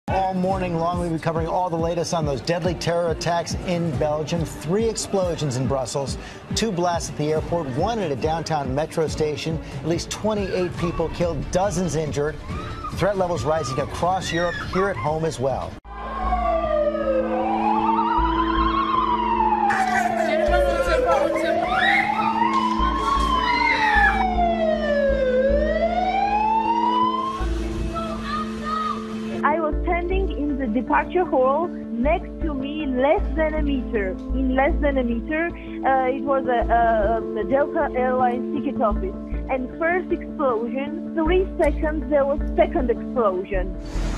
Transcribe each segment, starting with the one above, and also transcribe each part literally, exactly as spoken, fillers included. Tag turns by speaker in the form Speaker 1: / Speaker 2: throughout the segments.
Speaker 1: All morning long, we've been covering all the latest on those deadly terror attacks in Belgium. Three explosions in Brussels, two blasts at the airport, one at a downtown metro station. At least twenty-eight people killed, dozens injured. Threat levels rising across Europe, here at home as well.
Speaker 2: I was standing in the departure hall. Next to me, less than a meter. In less than a meter, uh, it was a, a, a Delta Airlines ticket office. And first explosion, three seconds, there was second explosion.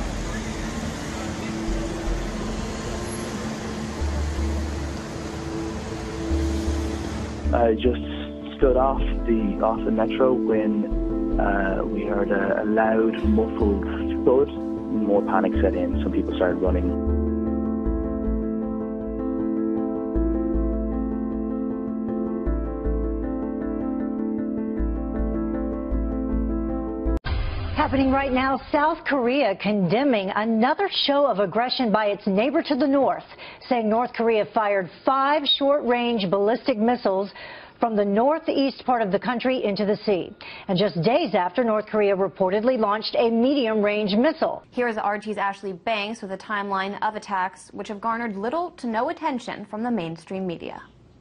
Speaker 3: I just stood off the off the metro when uh, we heard a, a loud, muffled thud. More panic set in. Some people started running.
Speaker 4: Happening right now, South Korea condemning another show of aggression by its neighbor to the north, saying North Korea fired five short-range ballistic missiles from the northeast part of the country into the sea. And just days after, North Korea reportedly launched a medium-range missile.
Speaker 5: Here's R T's Ashley Banks with a timeline of attacks which have garnered little to no attention from the mainstream media.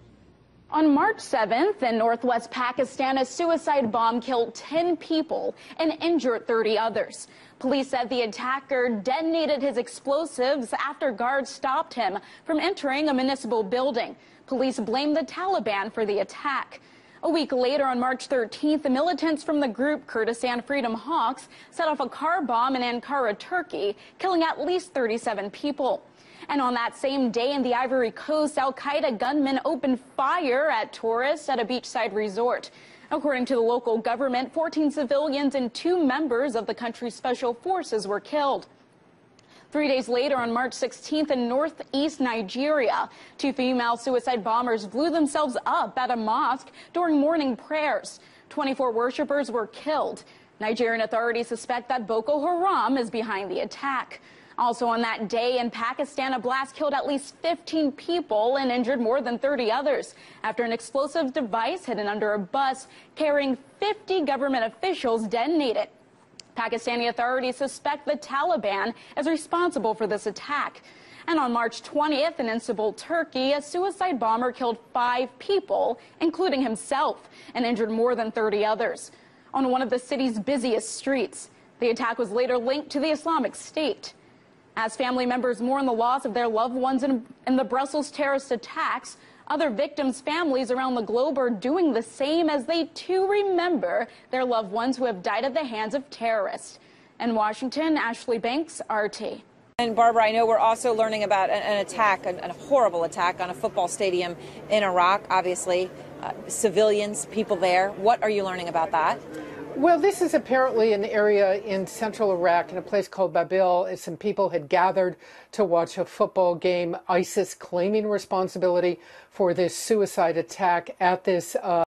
Speaker 6: On March seventh, in northwest Pakistan, a suicide bomb killed ten people and injured thirty others. Police said the attacker detonated his explosives after guards stopped him from entering a municipal building. Police blamed the Taliban for the attack. A week later, on March thirteenth, the militants from the group Kurdistan Freedom Hawks set off a car bomb in Ankara, Turkey, killing at least thirty-seven people. And on that same day in the Ivory Coast, al-Qaeda gunmen opened fire at tourists at a beachside resort. According to the local government, fourteen civilians and two members of the country's special forces were killed. Three days later, on March sixteenth, in northeast Nigeria, two female suicide bombers blew themselves up at a mosque during morning prayers. twenty-four worshippers were killed. Nigerian authorities suspect that Boko Haram is behind the attack. Also on that day in Pakistan, a blast killed at least fifteen people and injured more than thirty others after an explosive device hidden under a bus carrying fifty government officials detonated. Pakistani authorities suspect the Taliban is responsible for this attack. And on March twentieth in Istanbul, Turkey, a suicide bomber killed five people, including himself, and injured more than thirty others on one of the city's busiest streets. The attack was later linked to the Islamic State. As family members mourn the loss of their loved ones in, in the Brussels terrorist attacks, other victims' families around the globe are doing the same as they too remember their loved ones who have died at the hands of terrorists. In Washington, Ashley Banks, R T.
Speaker 7: And Barbara, I know we're also learning about an, an attack, a, a horrible attack on a football stadium in Iraq, obviously. Uh, civilians, people there. What are you learning about that?
Speaker 8: Well, this is apparently an area in central Iraq in a place called Babil. Some people had gathered to watch a football game. ISIS claiming responsibility for this suicide attack at this uh,